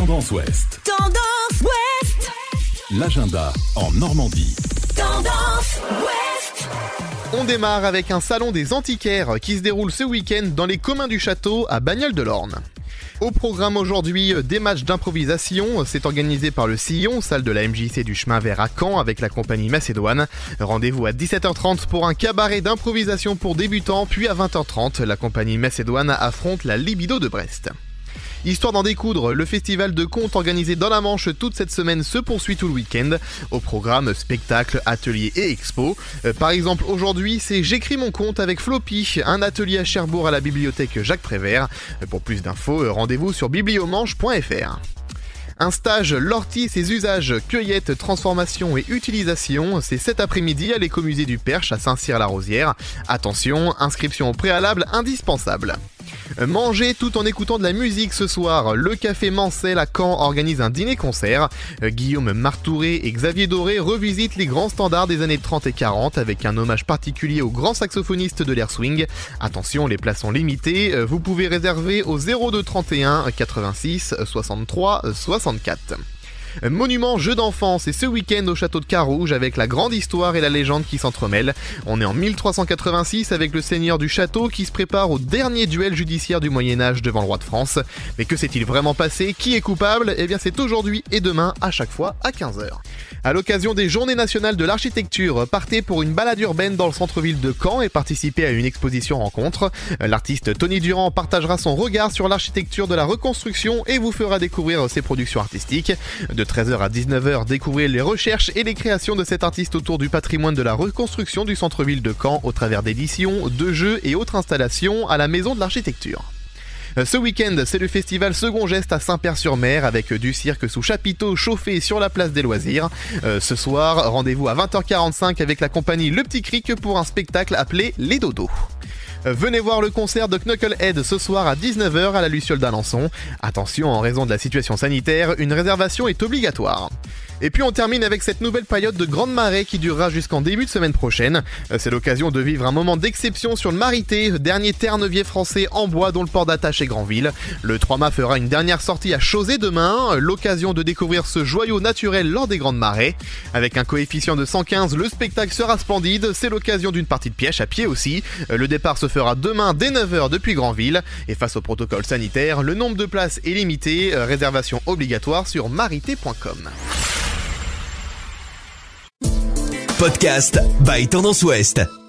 Tendance Ouest. Tendance Ouest. L'agenda en Normandie. Tendance Ouest. On démarre avec un salon des antiquaires qui se déroule ce week-end dans les communs du château à Bagnoles-de-l'Orne. Au programme aujourd'hui, des matchs d'improvisation. C'est organisé par le Sillon, salle de la MJC du chemin vert à Caen avec la compagnie Macédoine. Rendez-vous à 17h30 pour un cabaret d'improvisation pour débutants, puis à 20h30, la compagnie Macédoine affronte la Libido de Brest. Histoire d'en découdre, le festival de contes organisé dans la Manche toute cette semaine se poursuit tout le week-end. Au programme, spectacles, ateliers et expos. Par exemple, aujourd'hui, c'est J'écris mon conte avec Floppy, un atelier à Cherbourg à la bibliothèque Jacques Prévert. Pour plus d'infos, rendez-vous sur bibliomanche.fr. Un stage L'ortie, ses usages, cueillette, transformation et utilisation, c'est cet après-midi à l'écomusée du Perche à Saint-Cyr-la-Rosière. Attention, inscription au préalable indispensable. Manger tout en écoutant de la musique ce soir. Le Café Mancel à Caen organise un dîner-concert. Guillaume Martouré et Xavier Doré revisitent les grands standards des années 30 et 40 avec un hommage particulier aux grands saxophonistes de l'Air Swing. Attention, les places sont limitées. Vous pouvez réserver au 02 31 86 63 64. Monument jeu d'enfants, c'est ce week-end au château de Carouge avec la grande histoire et la légende qui s'entremêlent. On est en 1386 avec le seigneur du château qui se prépare au dernier duel judiciaire du Moyen-Âge devant le roi de France. Mais que s'est-il vraiment passé? Qui est coupable? Eh bien c'est aujourd'hui et demain à chaque fois à 15h. À l'occasion des Journées nationales de l'architecture, partez pour une balade urbaine dans le centre-ville de Caen et participez à une exposition rencontre. L'artiste Tony Durand partagera son regard sur l'architecture de la reconstruction et vous fera découvrir ses productions artistiques. De 13h à 19h, découvrez les recherches et les créations de cet artiste autour du patrimoine de la reconstruction du centre-ville de Caen au travers d'éditions, de jeux et autres installations à la Maison de l'Architecture. Ce week-end, c'est le festival Second Geste à Saint-Père-sur-Mer avec du cirque sous chapiteau chauffé sur la place des loisirs. Ce soir, rendez-vous à 20h45 avec la compagnie Le Petit Cric pour un spectacle appelé Les Dodos. Venez voir le concert de Knucklehead ce soir à 19h à la Luciole d'Alençon. Attention, en raison de la situation sanitaire, une réservation est obligatoire. Et puis on termine avec cette nouvelle période de grande marée qui durera jusqu'en début de semaine prochaine. C'est l'occasion de vivre un moment d'exception sur le Marité, dernier terre-neuvier français en bois dont le port d'attache est Granville. Le 3 mâts fera une dernière sortie à Chauzé demain, l'occasion de découvrir ce joyau naturel lors des grandes marées. Avec un coefficient de 115, le spectacle sera splendide, c'est l'occasion d'une partie de piège à pied aussi. Le départ se fera demain dès 9h depuis Granville. Et face au protocole sanitaire, le nombre de places est limité, réservation obligatoire sur marité.com. Podcast by Tendance Ouest.